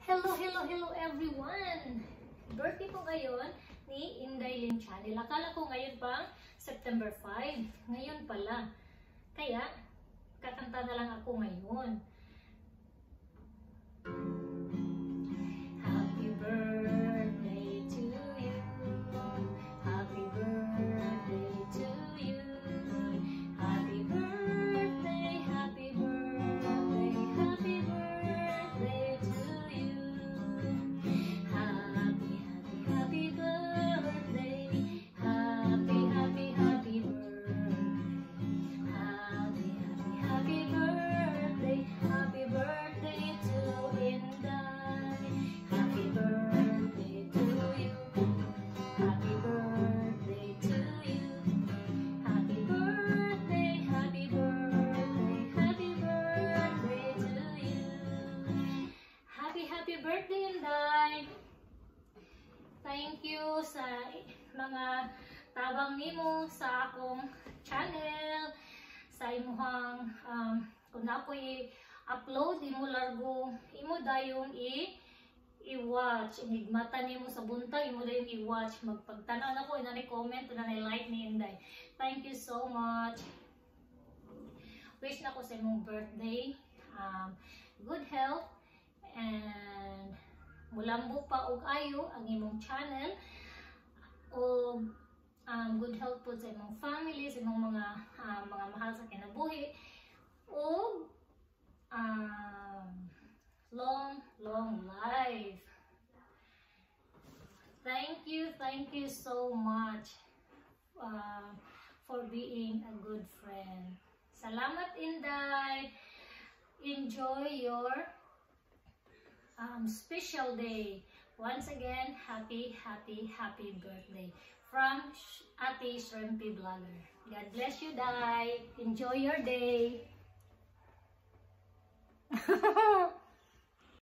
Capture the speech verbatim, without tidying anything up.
Hello, hello, hello everyone! Birthday po ngayon ni Inday Lim Channel. Akala ko ngayon pang September five. Ngayon pala. Kaya, kakanta na lang ako ngayon. Happy birthday to you. Happy birthday to you. Happy birthday, happy birthday, happy birthday to you. Happy, happy, happy birthday. Happy, happy, happy birthday. Happy, happy, happy birthday. Happy birthday to Inday. Happy birthday to you. Happy birthday to you. Happy birthday, happy birthday, happy birthday to you. Happy, happy birthday, Inday. Thank you sa mga tabang nimo sa akong channel, sa imuhang um, kung na po i-upload, imo largo, imo dayon i i-watch, inigmata nimo sa buntag, imo dayon i-watch, magpagtanaw na ko, inanay comment, inanay like ni Inday. Thank you so much. Wish na ko sa imong birthday, um, good health, and mulambo pa og ayo ang imong channel, o um, good health po sa imong family, sa imong mga uh, mga mahal sa kinabuhi, o um, long long life. Thank you, thank you so much uh, for being a good friend. Salamat, Inday. Enjoy your um, special day. Once again, happy, happy, happy birthday from Ate Shrimpy Vlogger. God bless you, Day. Enjoy your day.